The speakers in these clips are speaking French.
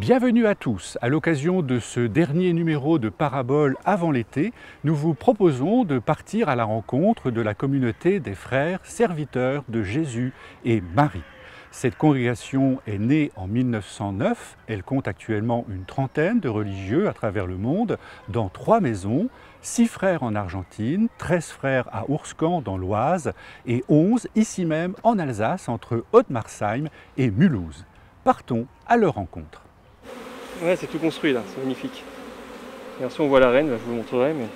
Bienvenue à tous. À l'occasion de ce dernier numéro de Parabole avant l'été, nous vous proposons de partir à la rencontre de la communauté des frères serviteurs de Jésus et Marie. Cette congrégation est née en 1909. Elle compte actuellement une trentaine de religieux à travers le monde, dans 3 maisons, 6 frères en Argentine, 13 frères à Ourscan dans l'Oise et 11 ici même en Alsace, entre Haute-Marsheim et Mulhouse. Partons à leur rencontre. Ouais, c'est tout construit là, c'est magnifique. Et ensuite on voit l'arène, je vous montrerai. Mais...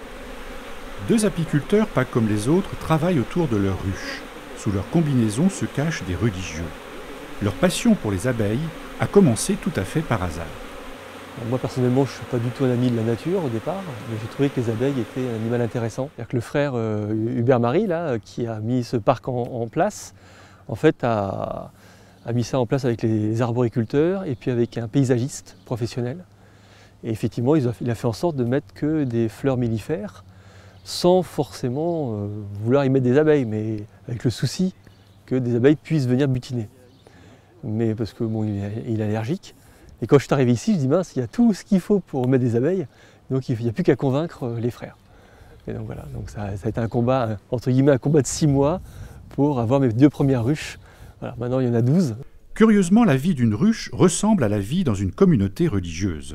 2 apiculteurs, pas comme les autres, travaillent autour de leur ruche. Sous leur combinaison se cachent des religieux. Leur passion pour les abeilles a commencé tout à fait par hasard. Moi personnellement, je ne suis pas du tout un ami de la nature au départ, mais j'ai trouvé que les abeilles étaient un animal intéressant. C'est-à-dire que le frère Hubert Marie, là, qui a mis ce parc en place, en fait a mis ça en place avec les arboriculteurs et puis avec un paysagiste professionnel. Et effectivement, il a fait en sorte de mettre que des fleurs mellifères, sans forcément vouloir y mettre des abeilles, mais avec le souci que des abeilles puissent venir butiner. Mais parce que bon, il est allergique. Et quand je suis arrivé ici, je dis mince, il y a tout ce qu'il faut pour mettre des abeilles, donc il n'y a plus qu'à convaincre les frères. Et donc voilà, donc ça a été un combat, entre guillemets, un combat de 6 mois pour avoir mes 2 premières ruches. Voilà, maintenant il y en a 12. Curieusement, la vie d'une ruche ressemble à la vie dans une communauté religieuse.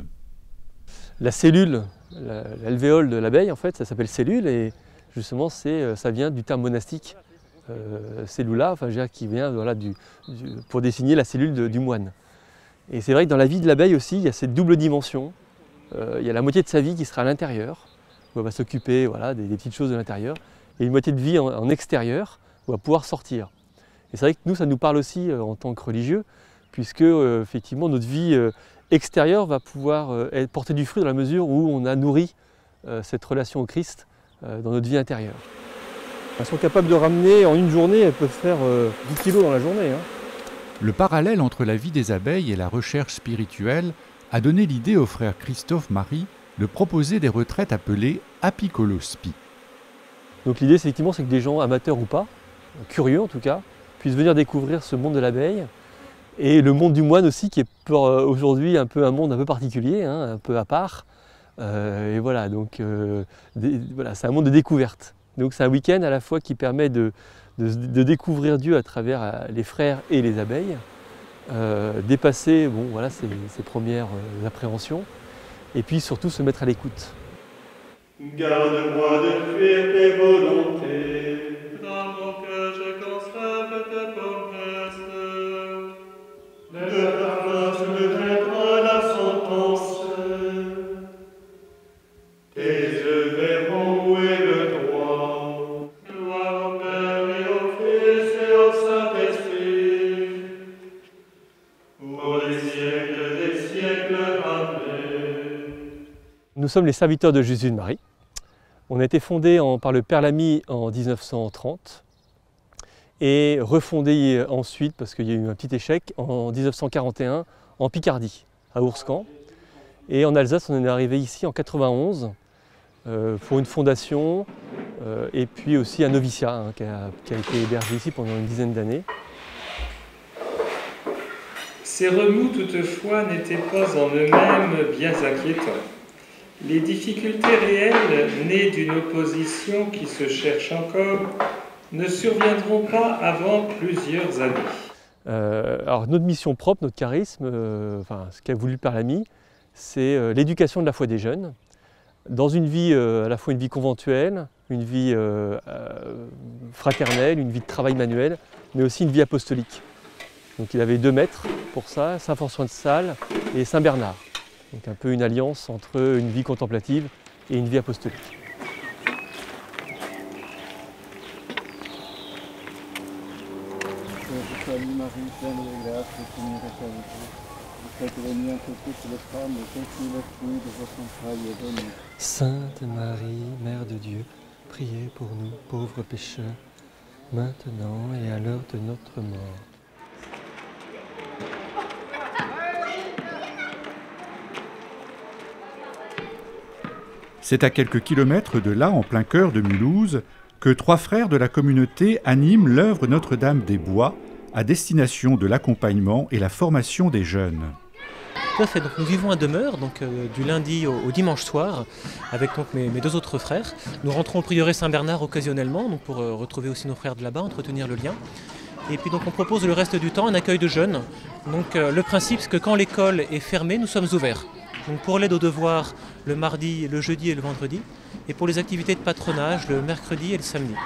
La cellule, l'alvéole de l'abeille, en fait, ça s'appelle cellule et justement ça vient du terme monastique. Cellula, enfin, qui vient voilà, pour désigner la cellule du moine. Et c'est vrai que dans la vie de l'abeille aussi, il y a cette double dimension. Il y a la moitié de sa vie qui sera à l'intérieur, où elle va s'occuper voilà, des petites choses de l'intérieur, et une moitié de vie en extérieur, où elle va pouvoir sortir. Et c'est vrai que nous, ça nous parle aussi en tant que religieux, puisque effectivement notre vie extérieure va pouvoir porter du fruit dans la mesure où on a nourri cette relation au Christ dans notre vie intérieure. Elles sont capables de ramener en une journée, elles peuvent faire 10 kilos dans la journée. Hein. Le parallèle entre la vie des abeilles et la recherche spirituelle a donné l'idée au frère Christophe Marie de proposer des retraites appelées apicolospie. Donc l'idée, effectivement, c'est que des gens, amateurs ou pas, curieux en tout cas, puissent venir découvrir ce monde de l'abeille et le monde du moine aussi, qui est aujourd'hui un monde un peu particulier, hein, un peu à part. Et voilà, donc voilà, c'est un monde de découverte. Donc c'est un week-end à la fois qui permet de découvrir Dieu à travers les frères et les abeilles, dépasser bon, voilà, ses premières appréhensions, et puis surtout se mettre à l'écoute. Garde-moi de fuir tes volontés, dans mon cœur je conserve tes promesses, de ta force me traitera la sentence, tes yeux verront où est le droit. Gloire au Père et au Fils et au Saint-Esprit, pour les siècles des siècles. Amen. Nous sommes les serviteurs de Jésus et de Marie. On a été fondé par le Père Lamy en 1930 et refondé ensuite, parce qu'il y a eu un petit échec, en 1941 en Picardie, à Ourscan. Et en Alsace, on est arrivé ici en 91 pour une fondation et puis aussi un noviciat hein, qui a été hébergé ici pendant une dizaine d'années. Ces remous, toutefois, n'étaient pas en eux-mêmes bien inquiétants. Les difficultés réelles, nées d'une opposition qui se cherche encore, ne surviendront pas avant plusieurs années. Alors notre mission propre, notre charisme, ce qu'a voulu le Père Lamy, c'est l'éducation de la foi des jeunes, dans une vie à la fois une vie conventuelle, une vie fraternelle, une vie de travail manuel, mais aussi une vie apostolique. Donc il avait 2 maîtres pour ça, Saint François de Sales et Saint Bernard. Donc un peu une alliance entre une vie contemplative et une vie apostolique. Je salue Marie, pleine de grâce, le Seigneur est avec vous. Vous êtes bénie entre toutes les femmes, et béni le fruit de votre entraille est béni. Sainte Marie, Mère de Dieu, priez pour nous, pauvres pécheurs, maintenant et à l'heure de notre mort. C'est à quelques kilomètres de là, en plein cœur de Mulhouse, que 3 frères de la communauté animent l'œuvre Notre-Dame des Bois à destination de l'accompagnement et la formation des jeunes. Tout à fait, donc nous vivons à demeure, donc, du lundi au dimanche soir, avec donc, mes 2 autres frères. Nous rentrons au prieuré Saint-Bernard occasionnellement, donc, pour retrouver aussi nos frères de là-bas, entretenir le lien. Et puis donc on propose le reste du temps un accueil de jeunes. Donc le principe c'est que quand l'école est fermée, nous sommes ouverts. Donc pour l'aide aux devoirs le mardi, le jeudi et le vendredi. Et pour les activités de patronage le mercredi et le samedi.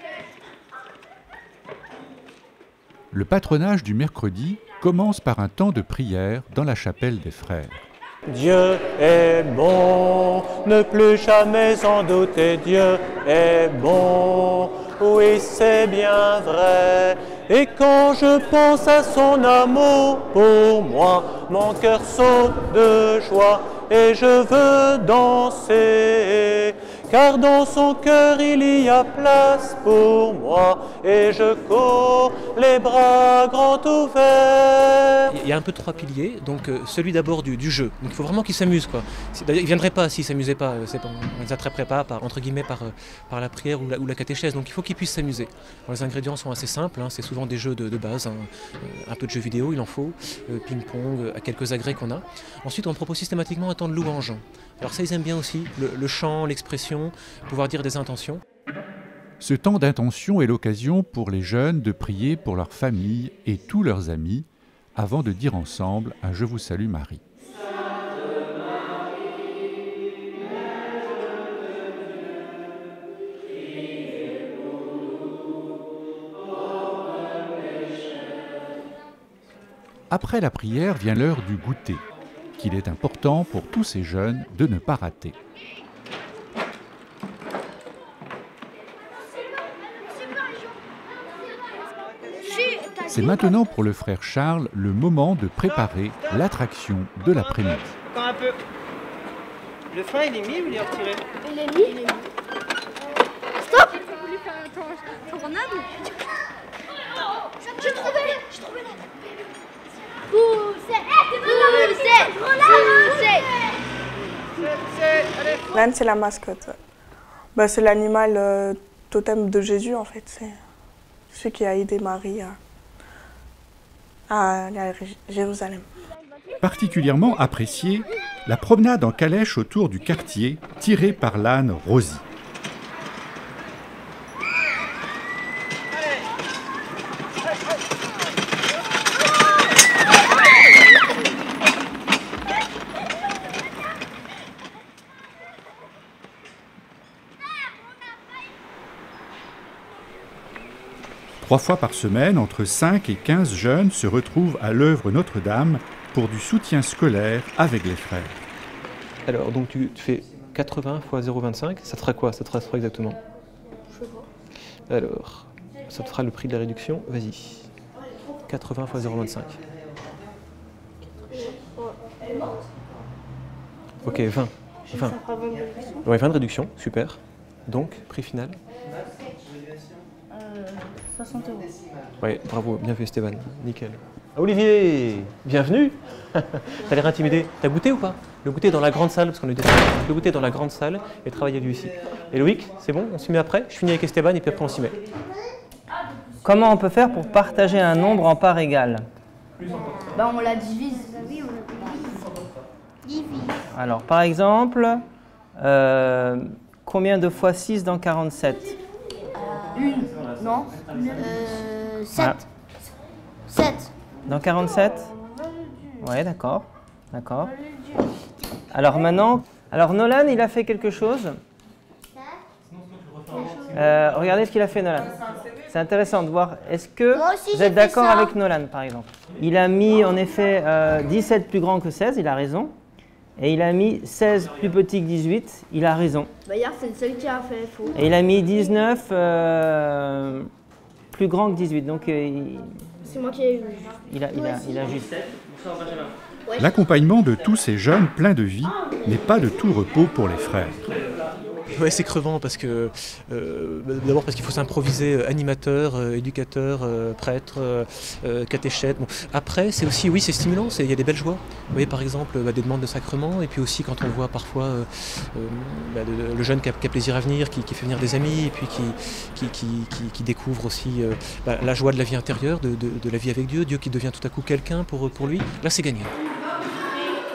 Le patronage du mercredi commence par un temps de prière dans la chapelle des frères. Dieu est bon, ne plus jamais en douter, Dieu est bon, oui c'est bien vrai. Et quand je pense à son amour pour moi, mon cœur saute de joie et je veux danser. Car dans son cœur il y a place pour moi et je cours les bras grands ouverts. Il y a un peu 3 piliers, donc celui d'abord du jeu. Donc il faut vraiment qu'il s'amuse, quoi. D'ailleurs, il ne viendrait pas s'il ne s'amusait pas. On ne les attraperait pas entre guillemets par la prière ou la catéchèse. Donc il faut qu'il puisse s'amuser. Les ingrédients sont assez simples, hein. C'est souvent des jeux de base, hein. Un peu de jeux vidéo, il en faut, ping-pong, à quelques agrès qu'on a. Ensuite on propose systématiquement un temps de louange. Alors ça ils aiment bien aussi, le chant, l'expression, pouvoir dire des intentions. Ce temps d'intention est l'occasion pour les jeunes de prier pour leur famille et tous leurs amis avant de dire ensemble un « Je vous salue Marie ». Après la prière vient l'heure du goûter, qu'il est important pour tous ces jeunes de ne pas rater. C'est maintenant pour le frère Charles le moment de préparer l'attraction de l'après-midi. Encore un peu. Le frein il est mis ou il est retiré? Il est mis. Stop! J'ai voulu faire un tornade. J'ai trouvé la L'âne, c'est la mascotte. C'est l'animal totem de Jésus, en fait. C'est celui qui a aidé Marie à aller à Jérusalem. Particulièrement appréciée, la promenade en calèche autour du quartier, tirée par l'âne Rosie. Trois fois par semaine, entre 5 et 15 jeunes se retrouvent à l'œuvre Notre-Dame pour du soutien scolaire avec les frères. Alors, donc tu fais 80 fois 0,25, ça te fera quoi? Ça te fera exactement? Je sais pas. Alors, ça te fera le prix de la réduction, vas-y. 80 fois 0,25. Ok, 20. 20. Ouais, 20 de réduction, super. Donc, prix final? 60 €. Ouais, bravo, bien fait Stéphane, nickel. Olivier, bienvenue. T'as l'air intimidé. T'as goûté ou pas? Le goûter dans la grande salle, parce qu'on est le goûter dans la grande salle et travailler lui ici. Et Loïc, c'est bon? On s'y met après? Je finis avec Esteban et puis après on s'y met. Comment on peut faire pour partager un nombre en parts égales? On la divise. Oui, on la divise. Alors, par exemple, combien de fois 6 dans 47? Non. 7. Ah. 7. Dans 47? Ouais, d'accord. D'accord. Alors maintenant, Nolan, il a fait quelque chose. Regardez ce qu'il a fait, Nolan. C'est intéressant de voir. Est-ce que Moi aussi, vous j'ai êtes fait d'accord ça. avec Nolan, par exemple? Il a mis en effet 17 plus grand que 16, il a raison. Et il a mis 16 plus petit que 18, il a raison. Hier, c'est le seul qui a fait faux. Et il a mis 19 plus grand que 18, donc C'est moi qui ai eu. il a juste. L'accompagnement de tous ces jeunes pleins de vie n'est pas de tout repos pour les frères. Ouais, c'est crevant parce que d'abord parce qu'il faut s'improviser animateur, éducateur, prêtre, catéchète. Bon. Après, c'est aussi, oui, c'est stimulant, il y a des belles joies. Vous voyez par exemple des demandes de sacrement et puis aussi quand on voit parfois le jeune qui a plaisir à venir, qui fait venir des amis et puis qui découvre aussi la joie de la vie intérieure, de la vie avec Dieu, Dieu qui devient tout à coup quelqu'un pour lui. Là, c'est gagnant.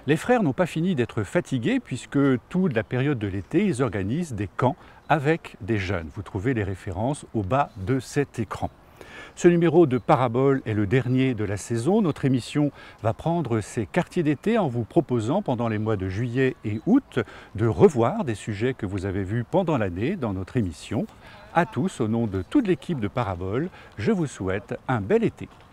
Les frères n'ont pas fini d'être fatigués puisque toute la période de l'été, ils organisent des camps avec des jeunes. Vous trouvez les références au bas de cet écran. Ce numéro de Parabole est le dernier de la saison. Notre émission va prendre ses quartiers d'été en vous proposant pendant les mois de juillet et août de revoir des sujets que vous avez vus pendant l'année dans notre émission. À tous, au nom de toute l'équipe de Parabole, je vous souhaite un bel été.